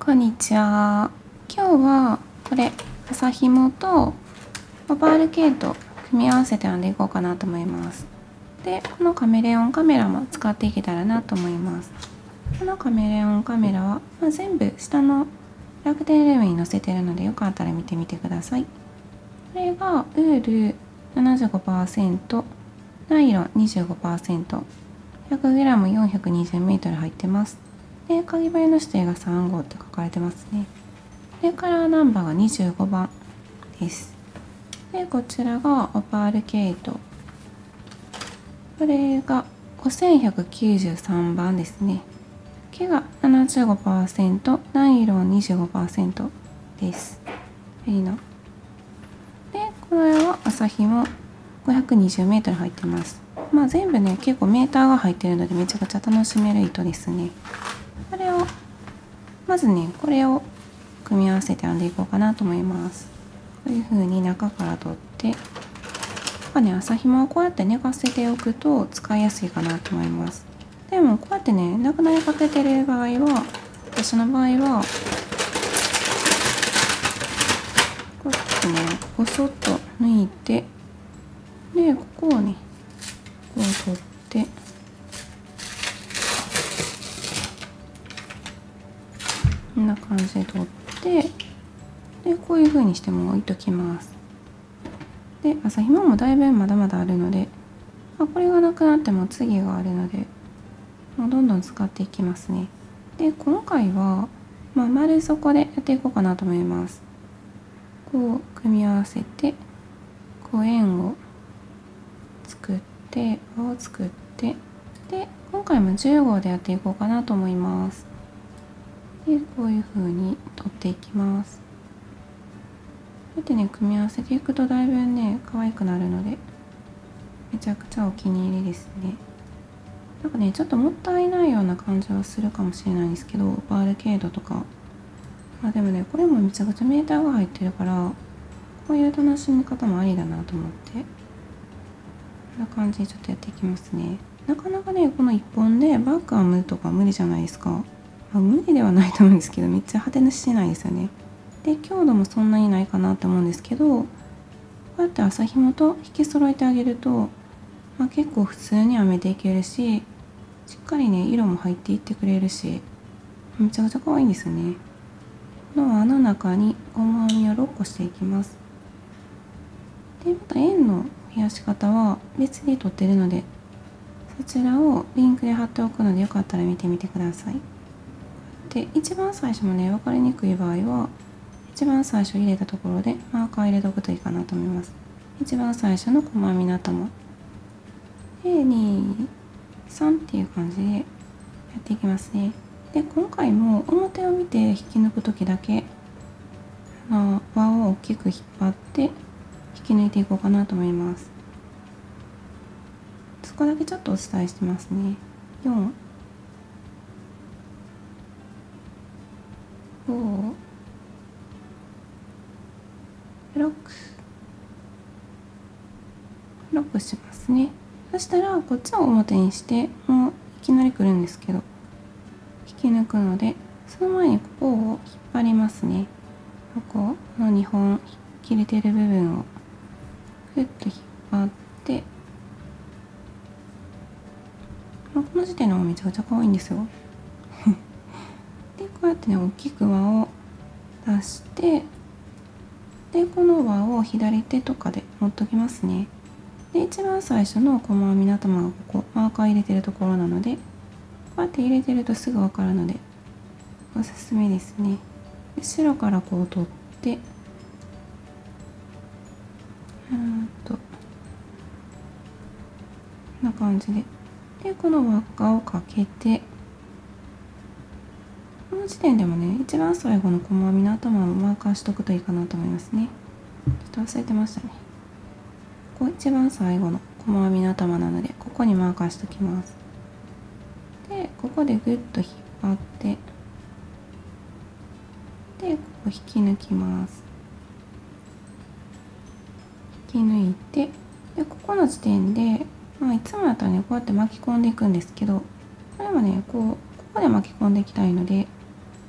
こんにちは。今日はこれ麻紐とオパール系と組み合わせて編んでいこうかなと思います。で、このカメレオンカメラも使っていけたらなと思います。このカメレオンカメラは、全部下の楽天ルームに載せてるので、よかったら見てみてください。これがウール 75%、ナイロン 25%、100g420m 入ってます。で、かぎ針の指定が3号って書かれてますね。で、カラーナンバーが25番です。で、こちらがオパールケイト。これが5193番ですね。毛が 75%、ナイロン 25% です。いいな。で、これは麻紐 520m 入ってます。全部ね、結構メーターが入ってるのでめちゃくちゃ楽しめる糸ですね。これをまずね、これを組み合わせて編んでいこうかなと思います。こういう風に中から取って、麻紐をこうやって寝かせておくと使いやすいかなと思います。でもこうやってね、なくなりかけてる場合は、私の場合はこうやってね、ごそっと抜いて、でここをね、こう取って、こんな感じで取って、でこういう風にしても置いときます。で、麻紐もだいぶまだまだあるので、これがなくなっても次があるので、もうどんどん使っていきますね。で、今回は、丸底でやっていこうかなと思います。こう組み合わせて、こう円を作って、輪を作って、で、今回も10号でやっていこうかなと思います。で、こういう風に取っていきます。こうやってね、組み合わせていくとだいぶね、可愛くなるので、めちゃくちゃお気に入りですね。なんかね、ちょっともったいないような感じはするかもしれないんですけど、バールケードとか。でもね、これもめちゃくちゃメーターが入ってるから、こういう楽しみ方もありだなと思って、こんな感じでちょっとやっていきますね。なかなかね、この1本でバッグ編むとか無理じゃないですか。無理ではないと思うんですけど、めっちゃ派手なしてないですよね。で、強度もそんなにないかなと思うんですけど、こうやって麻紐と引き揃えてあげると、結構普通に編めていけるし、しっかりね、色も入っていってくれるし、めちゃくちゃ可愛いんですよね。この輪の中にゴム編みを6個していきます。で、また円の増やし方は別で取ってるので、そちらをリンクで貼っておくので、よかったら見てみてください。で、一番最初もね、分かりにくい場合は、一番最初入れたところでマーカー入れておくといいかなと思います。一番最初の細編みの頭。で、2、3っていう感じでやっていきますね。で、今回も表を見て引き抜く時だけ、輪を大きく引っ張って引き抜いていこうかなと思います。そこだけちょっとお伝えしてますね。4、5、6、ロックしますね。そしたらこっちを表にしてもういきなり来るんですけど、引き抜くので、その前にここを引っ張りますね。ここの2本切れてる部分をグッと引っ張って、この時点でもめちゃくちゃ可愛いんですよ。で、こうやってね、大きく輪を出して、で、この輪を左手とかで持っときますね。で、一番最初の細編みの頭がここ、マーカー入れてるところなので、こうやって入れてるとすぐ分かるので、おすすめですね。後ろからこう取って、こんな感じで。で、この輪っかをかけて、この時点でもね、一番最後の細編みの頭をマーカーしとくといいかなと思いますね。ちょっと忘れてましたね。ここ一番最後の細編みの頭なので、ここにマーカーしときます。で、ここでグッと引っ張って、で、ここ引き抜きます。引き抜いて、で、ここの時点で、いつもだったらね、こうやって巻き込んでいくんですけど、これはね、ここで巻き込んでいきたいので、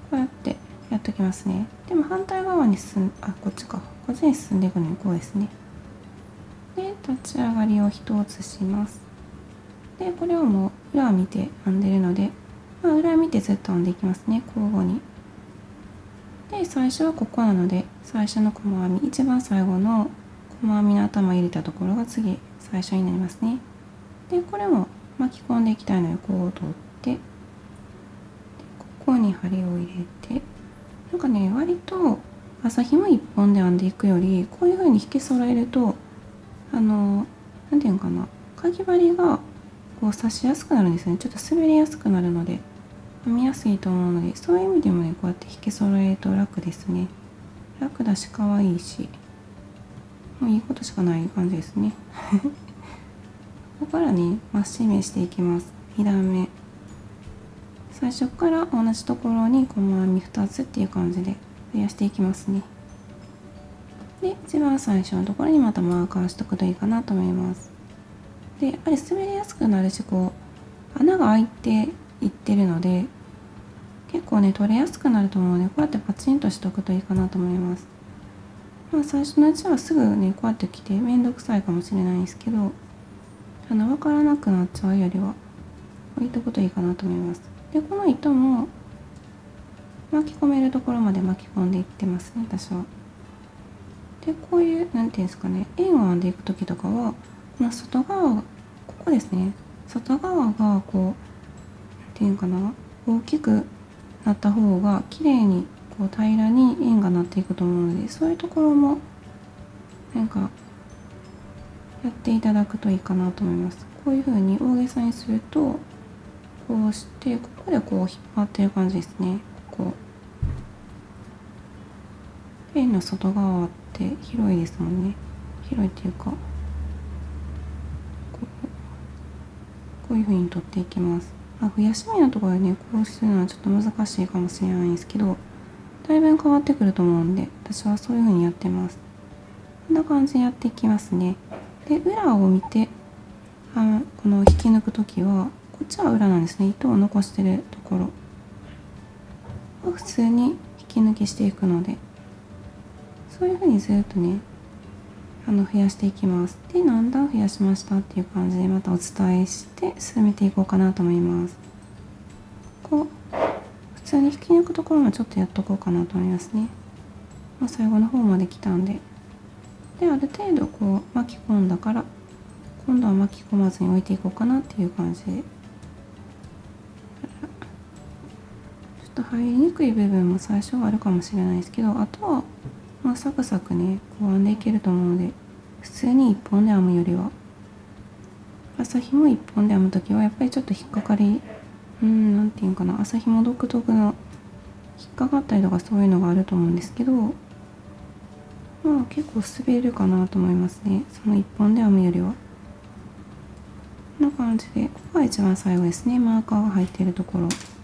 うやってやっときますね。でも反対側にこっちか。こっちに進んでいくのにこうですね。で、立ち上がりを1つします。で、これをもう裏見て編んでるので、裏見てずっと編んでいきますね、交互に。で、最初はここなので、最初の細編み、一番最後の細編みの頭入れたところが次、最初になりますね。で、これも巻き込んでいきたいので、こう取って、ここに針を入れて、なんかね、割と麻紐一本で編んでいくより、こういう風に引き揃えると、なんていうのかな、かぎ針がこう刺しやすくなるんですね。ちょっと滑りやすくなるので、編みやすいと思うので、そういう意味でもね、こうやって引き揃えると楽ですね。楽だし、可愛いし、もういいことしかない感じですね。ここからね、マッシ目していきます。2段目。最初から同じところに細編み2つっていう感じで増やしていきますね。で、一番最初のところにまたマーカーしとくといいかなと思います。で、やっぱり滑りやすくなるし、こう穴が開いていってるので、結構ね取れやすくなると思うので、こうやってパチンとしとくといいかなと思います。最初のうちはすぐねこうやってきてめんどくさいかもしれないんですけど、分からなくなっちゃうよりは置いとくといいかなと思います。で、この糸も巻き込めるところまで巻き込んでいってますね、私は。で、こういうなんていうんですかね、円を編んでいく時とかは、この外側がここですね、外側がこうなんていうかな、大きくなった方が綺麗にこう平らに円がなっていくと思うので、そういうところもなんかやっていただくといいかなと思います。こういう風に大げさにすると、こうしてここでこう引っ張ってる感じですね。こう円の外側って広いですもんね。広いっていうか、こういう風に取っていきます。増やし目のところでね、こうするのはちょっと難しいかもしれないんですけど、だいぶ変わってくると思うんで、私はそういう風にやってます。こんな感じでやっていきますね。で、裏を見て、この引き抜くときは、こっちは裏なんですね。糸を残してるところを普通に引き抜きしていくので、そういう風にずっとね、増やしていきます。で、何段増やしましたっていう感じでまたお伝えして進めていこうかなと思います。こう普通に引き抜くところもちょっとやっとこうかなと思いますね。最後の方まで来たんで、ある程度こう巻き込んだから、今度は巻き込まずに置いていこうかなっていう感じで、ちょっと入りにくい部分も最初はあるかもしれないですけど、あとはサクサクねこう編んでいけると思うので、普通に1本で編むよりは、麻紐1本で編む時はやっぱりちょっと引っかかり、なんていうかな、麻紐独特の引っかかったりとかそういうのがあると思うんですけど、結構滑るかなと思いますね。その1本で編むよりは。こんな感じで、ここが一番最後ですね。マーカーが入っているところ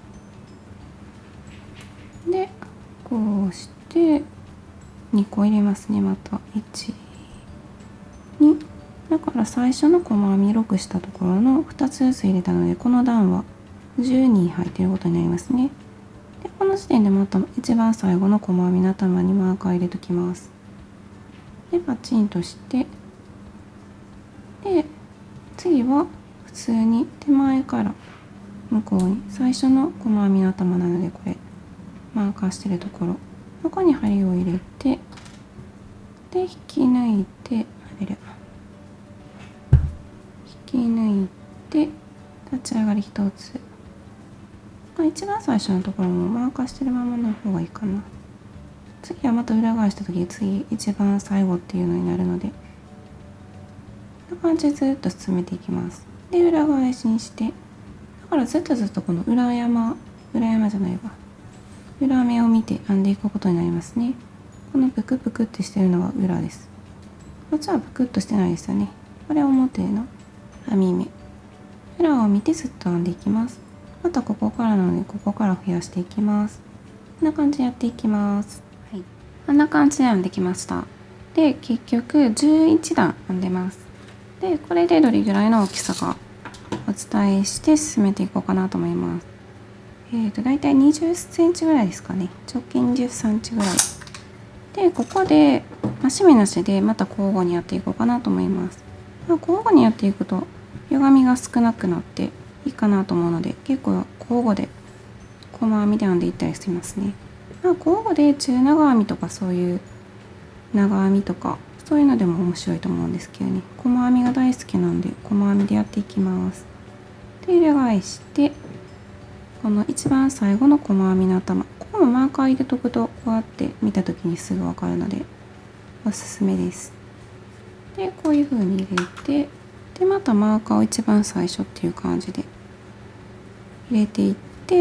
で、こうして2個入れますね。また1、2、だから最初の細編み6したところの2つずつ入れたので、この段は12入っていることになりますね。で、この時点でまた一番最後の細編みの頭にマーカー入れときます。で、パチンとして、で次は普通に手前から向こうに、最初の細編みの頭なので、これマーカーしてるところ、ここに針を入れて、で引き抜いて、引き抜いて立ち上がり1つ、一番最初のところもマーカーしてるままの方がいいかな。次はまた裏返した時、次一番最後っていうのになるので、こんな感じでずっと進めていきます。で、裏返しにして、だからずっとこの裏山じゃないわ、裏目を見て編んでいくことになりますね。このプクプクってしてるのが裏です。こっちはプクッとしてないですよね。これは表の編み目。裏を見てずっと編んでいきます。またここからなので、ここから増やしていきます。こんな感じでやっていきます。はい、こんな感じで編んできました。で、結局11段編んでます。で、これでどれぐらいの大きさかお伝えして進めていこうかなと思います。 だいたい20センチぐらいですかね。直径20センチぐらいで、ここで締めなしでまた交互にやっていこうかなと思います。交互にやっていくと歪みが少なくなっていいかなと思うので、結構交互で細編みで編んでいったりしますね。交互で中長編みとかそういう長編みとかそういうのでも面白いと思うんですけどね。細編みが大好きなんで細編みでやっていきます。で、裏返してこの一番最後の細編みの頭、ここもマーカー入れとくとこうやって見た時にすぐ分かるのでおすすめです。で、こういう風に入れて、でまたマーカーを一番最初っていう感じで入れていって、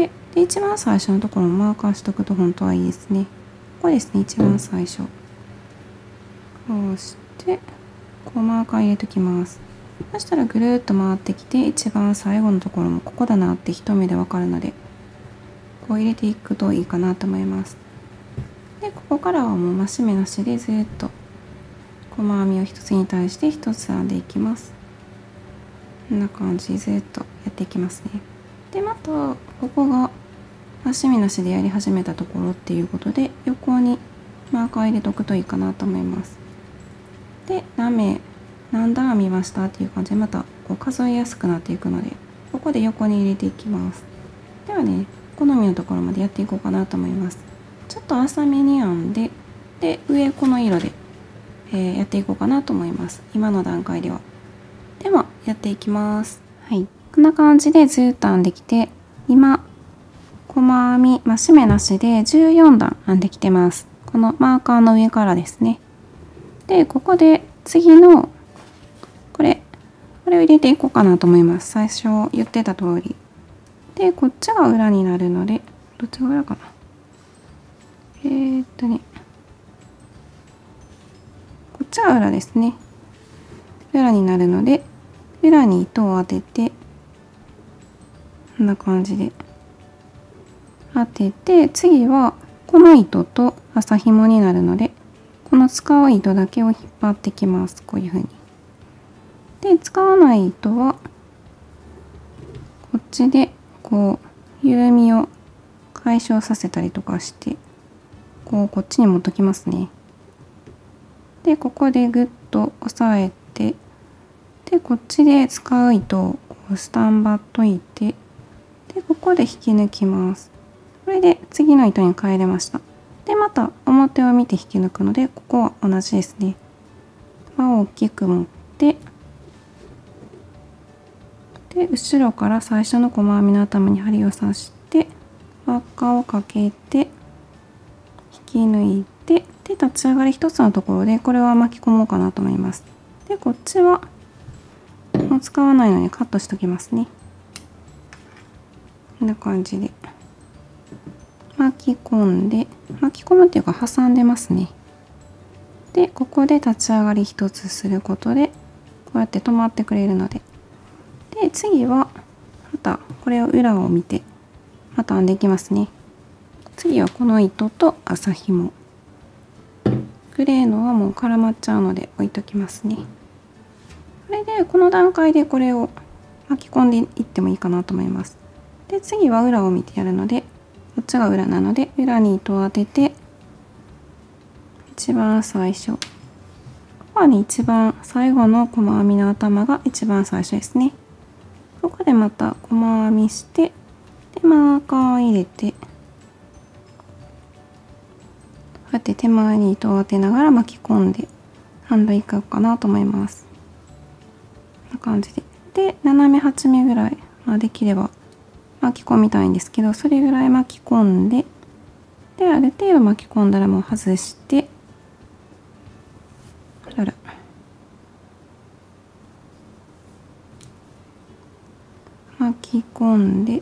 で一番最初のところもマーカーしとくと本当はいいですね。ここですね、一番最初。こうしてこうマーカー入れときます。そしたらぐるっと回ってきて、一番最後のところもここだなって一目でわかるので、こう入れていくといいかなと思います。で、ここからはもう増し目なしでずっと細編みを一つに対して一つ編んでいきます。こんな感じでずっとやっていきますね。で、またここが増し目なしでやり始めたところっていうことで、横にマーカー入れとくといいかなと思います。で、何段編みましたっていう感じでまたこう数えやすくなっていくので、ここで横に入れていきます。ではね、好みのところまでやっていこうかなと思います。ちょっと浅めに編んで、で上この色で、やっていこうかなと思います。今の段階では。ではやっていきます。はい、こんな感じでずっと編んできて、今細編み増し目なしで14段編んできてます。このマーカーの上からですね。で、ここで次のこれを入れていこうかなと思います。最初言ってた通り。で、こっちが裏になるので、どっちが裏かな。こっちが裏ですね。裏になるので、裏に糸を当てて、こんな感じで当てて、次はこの糸と麻紐になるので、この使う糸だけを引っ張ってきます。こういう風に。で、使わない糸はこっちでこう緩みを解消させたりとかして、こっちに持っときますね。で、ここでぐっと押さえて、でこっちで使う糸をこうスタンバっといて、でここで引き抜きます。これで次の糸に変えれました。でまた表を見て引き抜くので、ここは同じですね。輪を大きく持って、で後ろから最初の細編みの頭に針を刺して輪っかをかけて引き抜いて、で立ち上がり一つのところでこれは巻き込もうかなと思います。でこっちはもう使わないのでカットしておきますね。こんな感じで巻き込むっていうか挟んでますね。でここで立ち上がり一つすることでこうやって止まってくれるので、で次はまたこれを裏を見てまた編んでいきますね。次はこの糸と麻紐、グレーのはもう絡まっちゃうので置いときますね。これでこの段階でこれを巻き込んでいってもいいかなと思います。で次は裏を見てやるので、こっちが裏なので裏に糸を当てて、一番最初ここはね、一番最後の細編みの頭が一番最初ですね。ここでまた細編みして、でマーカーを入れて、こうやって手前に糸を当てながら巻き込んで編んでいこうかなと思います。こんな感じで、で斜め8目ぐらい、できれば巻き込みたいんですけど、それぐらい巻き込んで、である程度巻き込んだらもう外して、巻き込んで、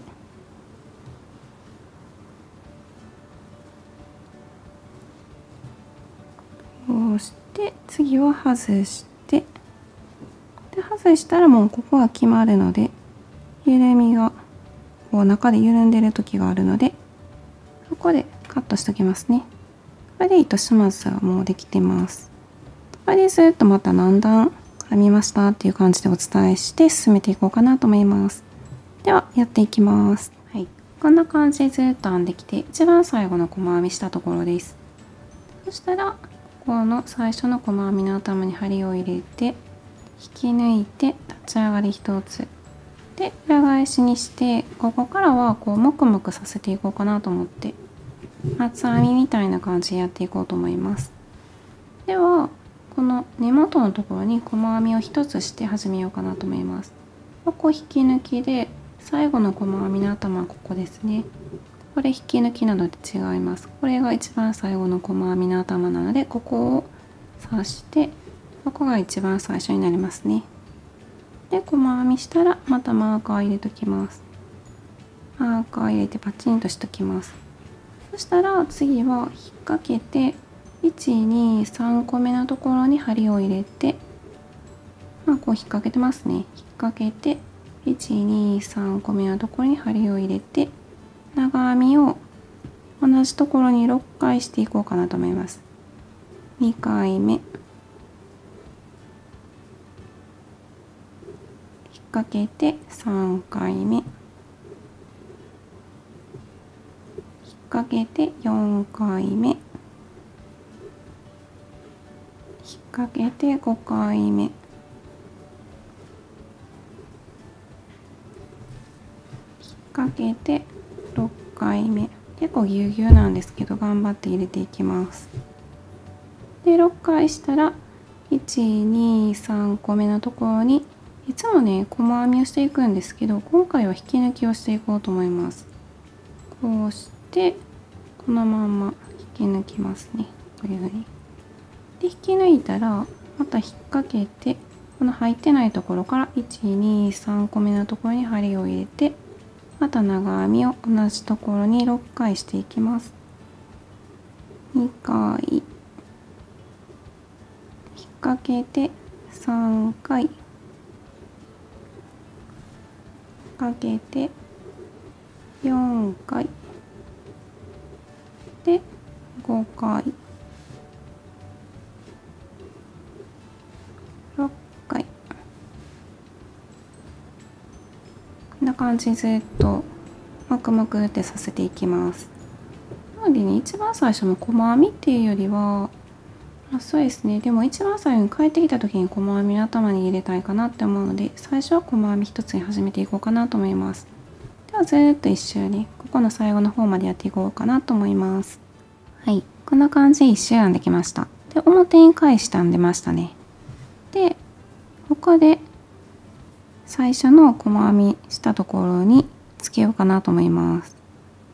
こうして次は外して、で外したらもうここは決まるので、緩みがこう中で緩んでる時があるので、ここでカットしておきますね。これで糸始末はもうできてます。これでずっとまた何段編みましたっていう感じでお伝えして進めていこうかなと思います。ではやっていきます。はい、 こんな感じでずっと編んできて、一番最後の細編みしたところです。そしたらここの最初の細編みの頭に針を入れて引き抜いて立ち上がり1つで裏返しにして、ここからはこうもくもくさせていこうかなと思って厚編みみたいな感じでやっていこうと思います。ではこの根元のところに細編みを1つして始めようかなと思います。ここ引き抜きで最後の細編みの頭はここですね。これ引き抜きなどで違います。これが一番最後の細編みの頭なので、ここを刺してここが一番最初になりますね。で細編みしたらまたマーカー入れときます。マーカー入れてパチンとしときます。そしたら次は引っ掛けて123個目のところに針を入れて、こう引っ掛けてますね。引っ掛けて123個目のところに針を入れて長編みを同じところに6回していこうかなと思います。2回目引っ掛けて3回目引っ掛けて4回目引っ掛けて5回目かけて6回目、結構ぎゅうぎゅうなんですけど頑張って入れていきます。で6回したら123個目のところにいつもね細編みをしていくんですけど、今回は引き抜きをしていこうと思います。こうしてこのまんま引き抜きますね。こういう風にで引き抜いたらまた引っ掛けて、この入ってないところから123個目のところに針を入れて、また長編みを同じところに6回していきます。2回引っ掛けて3回かけて4回で5回6回、こんな感じでずっと黙々ってさせていきます。なのでね、一番最初の細編みっていうよりは、そうですね、でも一番最後に帰ってきた時に細編みの頭に入れたいかなって思うので、最初は細編み一つに始めていこうかなと思います。ではずっと一周ね、ここの最後の方までやっていこうかなと思います。はい、こんな感じで一周編んできました。で表に返して編んでましたね。でここで最初の細編みしたところにつけようかなと思います。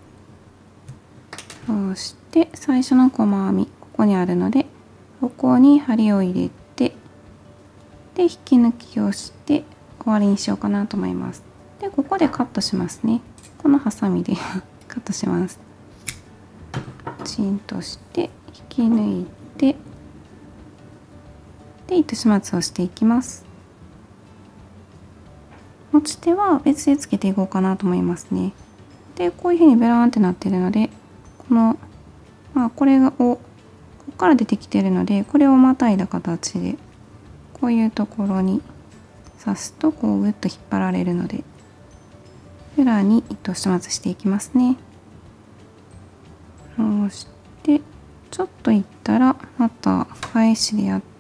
そして最初の細編みここにあるので、ここに針を入れてで引き抜きをして終わりにしようかなと思います。でここでカットしますね。このハサミでカットします。チンとして引き抜いてで糸始末をしていきます。持ち手は別でつけていこうかなと思いますね。でこういうふうにベラーンってなってるので、このこれをここから出てきてるので、これをまたいだ形でこういうところに刺すとこうグッと引っ張られるので、裏に糸始末していきますね。そしてちょっといったらまた返しでやって、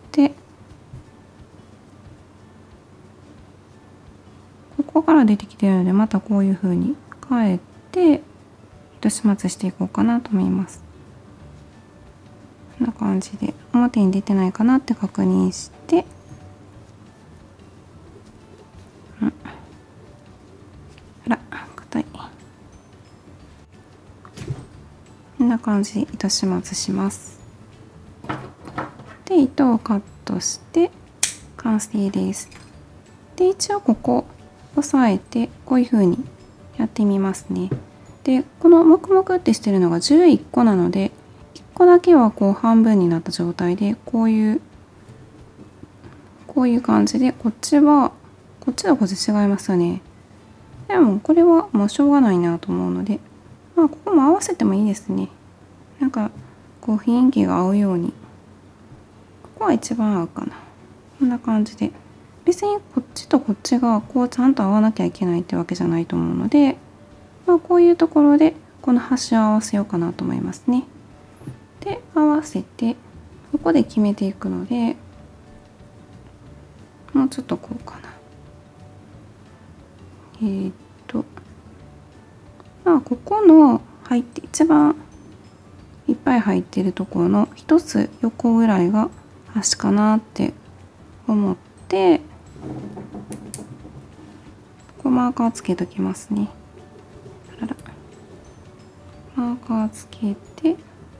ここから出てきてるのでまたこういう風に返って糸始末していこうかなと思います。こんな感じで表に出てないかなって確認して、あら硬い。こんな感じで糸始末します。で糸をカットして完成です。で一応ここ押さえてこういう風にやってみますね。でこの黙々ってしてるのが11個なので、1個だけはこう半分になった状態でこういう感じで、こっちとこっち違いますよね。でもこれはもうしょうがないなと思うので、ここも合わせてもいいですね。なんかこう雰囲気が合うように、ここは一番合うかな。こんな感じで、別にこっちとこっちがこうちゃんと合わなきゃいけないってわけじゃないと思うので、ここういうところでこの端を合わせようかなと思いますね。で合わせてここで決めていくので、もうちょっとこうかな。ここの入って一番いっぱい入ってるところの一つ横ぐらいが端かなって思って、ここマーカーつけときますね。マーカーつけて、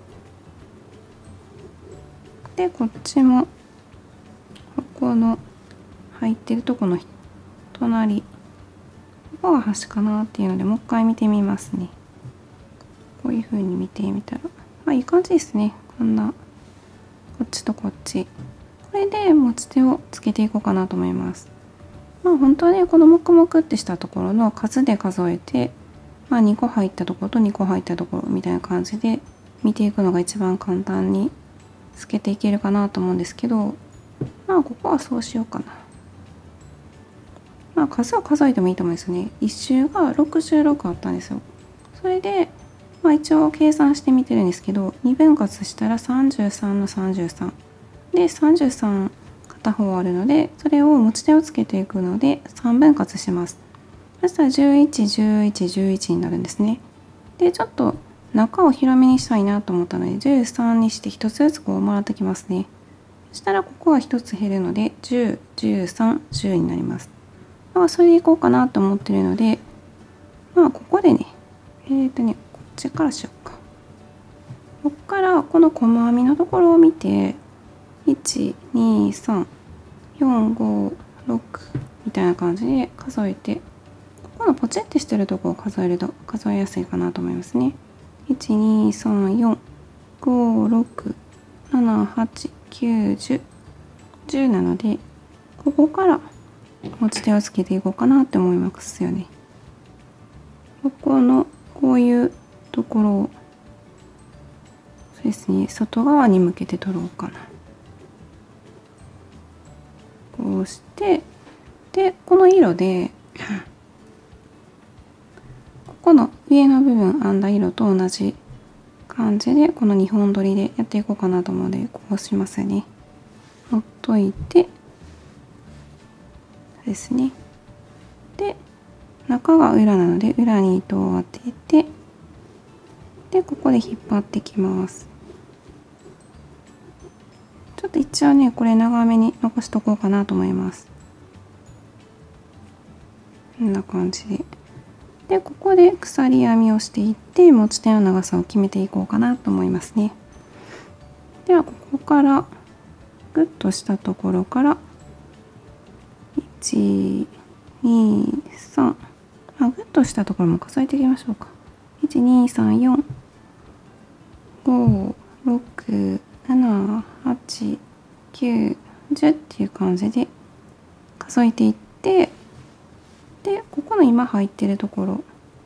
でこっちもここの入ってるとこの隣、ここが端かなっていうのでもう一回見てみますね。こういう風に見てみたら、いい感じですね。こんなこっちとこっち、これで持ち手をつけていこうかなと思います。本当はね、このモクモクってしたところの数で数えて、2個入ったところと2個入ったところみたいな感じで見ていくのが一番簡単につけていけるかなと思うんですけど、ここはそうしようかな。数を数えてもいいと思うんですよね。1周が66あったんですよ。それで、一応計算してみてるんですけど、2分割したら33の33で、33片方あるので、それを持ち手をつけていくので3分割します。そしたら11、11、11になるんですね。で、ちょっと中を広めにしたいなと思ったので、13にして1つずつこうもらってきますね。そしたらここは1つ減るので、10、13、10になります。それでいこうかなと思ってるので、ここでね、こっちからしようか。ここからこの細編みのところを見て、1、2、3、4、5、6みたいな感じで数えて、このポチってしてるところを数えると数えやすいかなと思いますね。1、2、3、4、5、6、7、8、9、10、10なので、ここから持ち手をつけていこうかなって思いますよね。ここのこういうところを、そうですね、外側に向けて取ろうかな。こうして、でこの色でここの上の部分編んだ色と同じ感じでこの2本取りでやっていこうかなと思うので、こうしますよね。持っといてですね。で中が裏なので裏に糸を当てて、でここで引っ張ってきます。ちょっと一応ね、これ長めに残しとこうかなと思います。こんな感じで。でここで鎖編みをしていって持ち手の長さを決めていこうかなと思いますね。ではここからグッとしたところから1、2、3、グッとしたところも数えていきましょうか。1、2、3、4、5、6、7、8、9、10っていう感じで数えていって、でここの今入ってるところ、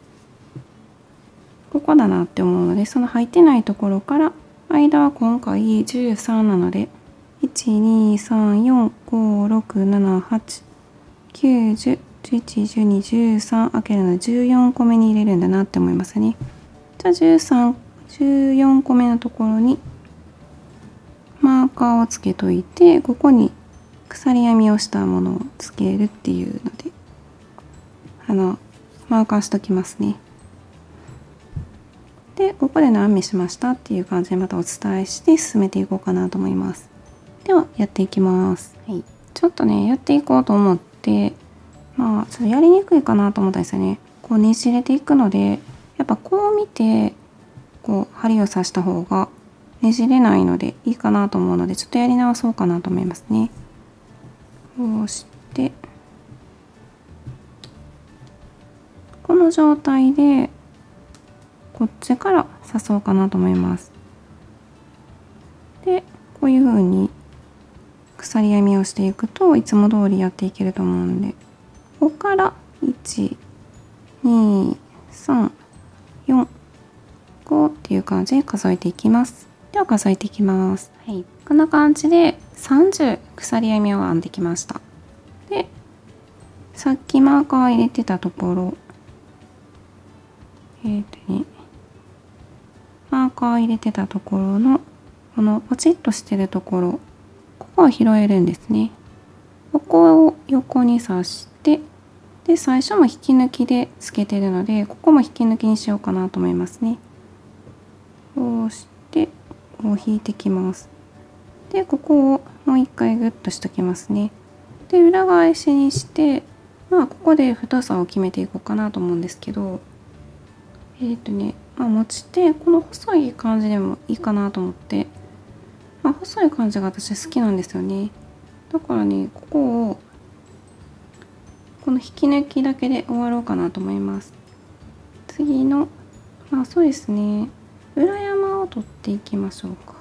ここだなって思うので、その入ってないところから間は今回13なので、1、2、3、4、5、6、7、8、9、10、11、12、13開けるので14個目に入れるんだなって思いますね。じゃあ13、14個目のところにマーカーをつけといて、ここに鎖編みをしたものをつけるっていうので、マーカーしときますね。でここで何目しましたっていう感じでまたお伝えして進めていこうかなと思います。ではやっていきます。ちょっとねやっていこうと思って、ちょっとやりにくいかなと思ったんですよね。こうねじれていくので、やっぱこう見てこう針を刺した方がねじれないのでいいかなと思うので、ちょっとやり直そうかなと思いますね。こうしてこの状態でこっちから刺そうかなと思います。でこういう風に鎖編みをしていくといつも通りやっていけると思うんで、ここから1、2、3、4、5っていう感じで数えていきます。では数えていきます。こんな感じで30鎖編みを編んできました。でさっきマーカー入れてたところマーカー入れてたところのこのポチッとしてるところ、ここは拾えるんですね。ここを横に刺して、で最初も引き抜きでつけてるので、ここも引き抜きにしようかなと思いますね。こうしてこう引いてきます。でここをもう一回グッとしときますね。で裏返しにして、ここで太さを決めていこうかなと思うんですけど、持ち手この細い感じでもいいかなと思って、細い感じが私好きなんですよね。だからね、ここをこの引き抜きだけで終わろうかなと思います。次のそうですね、裏山を取っていきましょうか。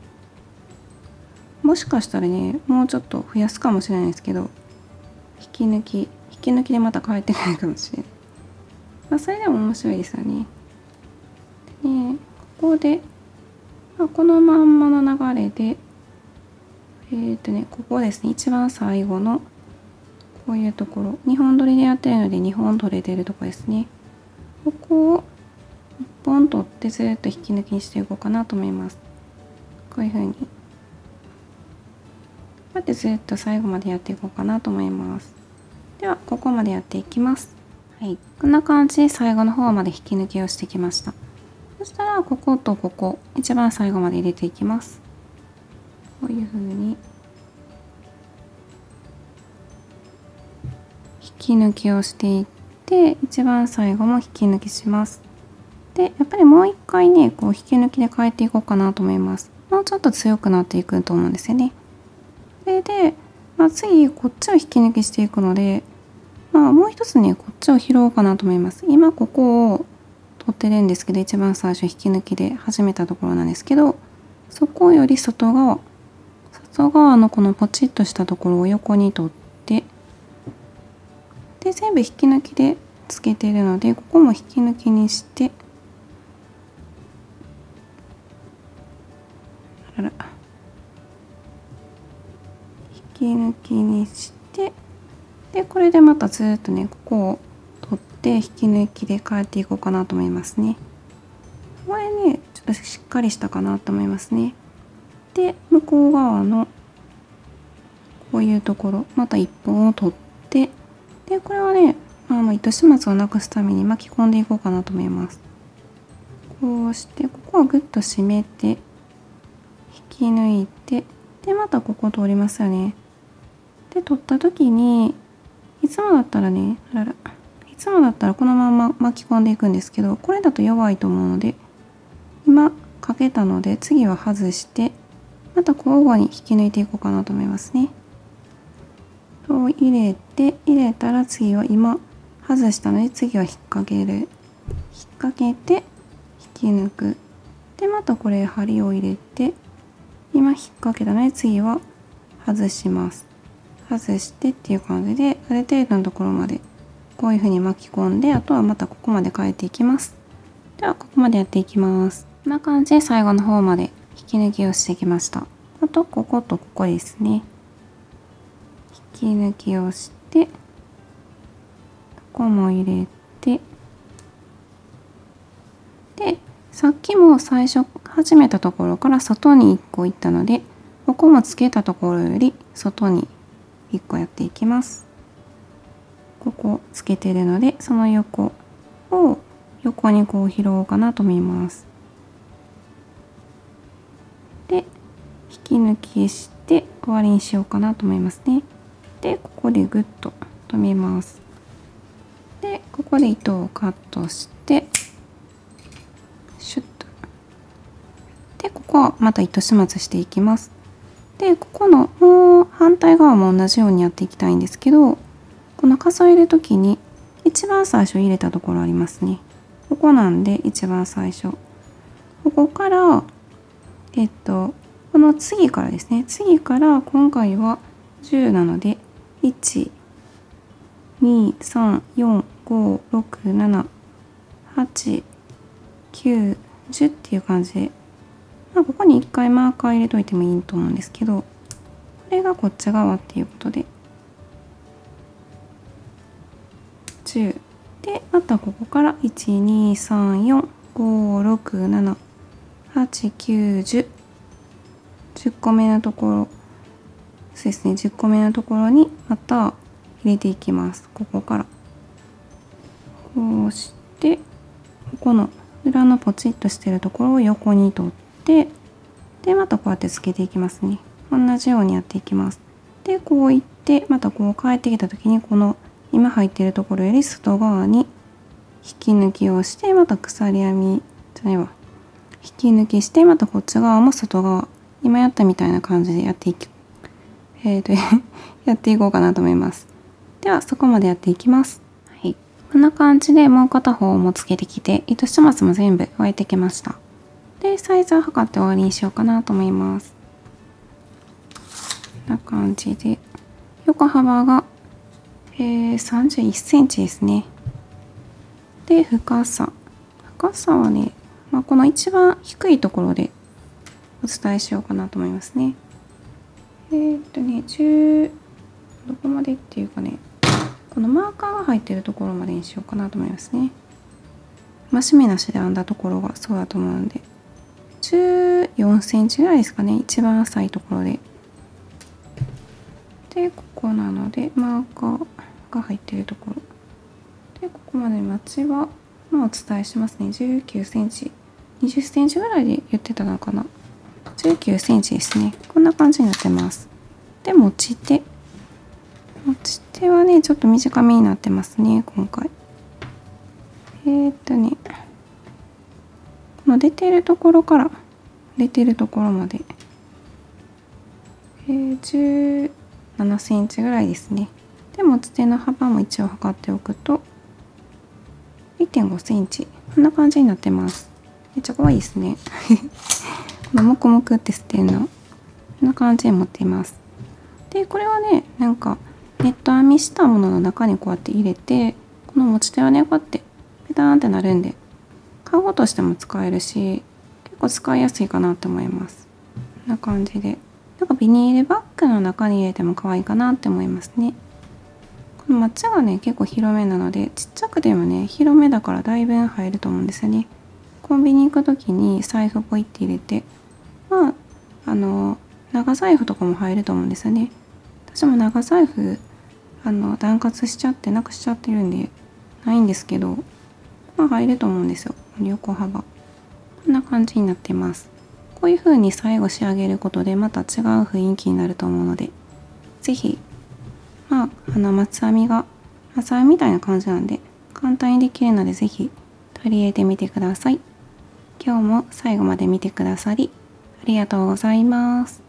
もしかしたらね、もうちょっと増やすかもしれないですけど、引き抜きでまた変えてくるかもしれない。それでも面白いですよね。でここで、このまんまの流れでここですね、一番最後のこういうところ、2本取りでやってるので2本取れてるとこですね。ここを1本取ってずっと引き抜きにしていこうかなと思います。こういう風にこうやってずっと最後までやっていこうかなと思います。ではここまでやっていきます。はい、こんな感じで最後の方まで引き抜きをしてきました。そしたらこことここ一番最後まで入れていきます。こういう風に引き抜きをしていって、一番最後も引き抜きします。でやっぱりもう一回ね、こう引き抜きで変えていこうかなと思います。もうちょっと強くなっていくと思うんですよね。それで、次こっちを引き抜きしていくので、もう一つね、こっちを拾おうかなと思います。今ここを取ってるんですけど、一番最初引き抜きで始めたところなんですけど、そこより外側のこのポチッとしたところを横に取って、で全部引き抜きでつけてるので、ここも引き抜きにして、引き抜きにして、でこれでまたずっとね、ここを取って引き抜きで変えていこうかなと思いますね。これね、ちょっとしっかりしたかなと思いますね。で向こう側のこういうところ、また1本を取って、でこれはね、糸始末をなくすために巻き込んでいこうかなと思います。こうしてここはグッと締めて引き抜いて、でまたここ通りますよね。で取った時にいつもだったらこのまま巻き込んでいくんですけど、これだと弱いと思うので、今かけたので次は外して、また交互に引き抜いていこうかなと思いますね。入れたら次は今外したので、次は引っ掛けて引き抜く。でまたこれ針を入れて、今引っ掛けたので次は外します。外してっていう感じで、ある程度のところまでこういう風に巻き込んで、あとはまたここまで変えていきます。ではここまでやっていきます。こんな感じで最後の方まで引き抜きをしてきました。あとこことここですね、引き抜きをして、ここも入れて、でさっきも最初始めたところから外に1個いったので、ここもつけたところより外に1個やっていきます。ここつけてるので、その横を横にこう拾おうかなと思います。で引き抜きして終わりにしようかなと思いますね。でここでグッと止めます。でここで糸をカットしてシュッと、でここはまた糸始末していきます。でここのもう反対側も同じようにやっていきたいんですけど、この数える時に一番最初入れたところありますね。ここなんで一番最初、ここからこの次からですね、次から今回は10なので、1、2、3、4、5、6、7、8、9、10っていう感じで、ここに1回マーカー入れといてもいいと思うんですけど、これがこっち側っていうことで10で、 でまたここから12345678910 10個目のところ、そうですね、10個目のところにまた入れていきます。ここからこうして、ここの裏のポチッとしてるところを横に取って、でまたこうやってつけていきますね。同じようにやっていきます。でこういってまたこう帰ってきた時に、この今入ってるところより外側に引き抜きをして、また鎖編みじゃないわ、引き抜きして、またこっち側も外側、今やったみたいな感じでやっていやっていこうかなと思います。ではそこまでやっていきます。はい、こんな感じでもう片方もつけてきて、糸始末も全部終えてきました。でサイズを測って終わりにしようかなと思います。こんな感じで横幅が、31センチですね。で深さはね、この一番低いところでお伝えしようかなと思いますね。10どこまでっていうかね、このマーカーが入ってるところまでにしようかなと思いますね。増し目なしで編んだところがそうだと思うんで、14センチぐらいですかね、一番浅いところで。でここなのでマーカーが入ってるところで、ここまで待ちはお伝えしますね。19センチ、20センチぐらいで言ってたのかな。19センチですね。こんな感じになってます。で持ち手はねちょっと短めになってますね今回。この出てるところから出てるところまで、17センチぐらいですね。で持ち手の幅も一応測っておくと 1.5 センチ、こんな感じになってます。めっちゃ可愛いですねこのモクモクって捨てるの、こんな感じで持っています。でこれはね、なんかネット編みしたものの中にこうやって入れて、この持ち手はねこうやってペターンってなるんで、カゴとしても使えるし結構使いやすいかなと思います。こんな感じで、なんかビニールバッグの中に入れても可愛いかなって思いますね。このマッチがね結構広めなので、ちっちゃくてもね広めだからだいぶ入ると思うんですよね。コンビニ行く時に財布ポイって入れて、長財布とかも入ると思うんですよね。私も長財布断活しちゃってなくしちゃってるんでないんですけど、入ると思うんですよ、横幅。こんな感じになってます。こういう風に最後仕上げることでまた違う雰囲気になると思うので、是非松編みみたいな感じなんで簡単にできるので、是非取り入れてみてください。今日も最後まで見てくださりありがとうございます。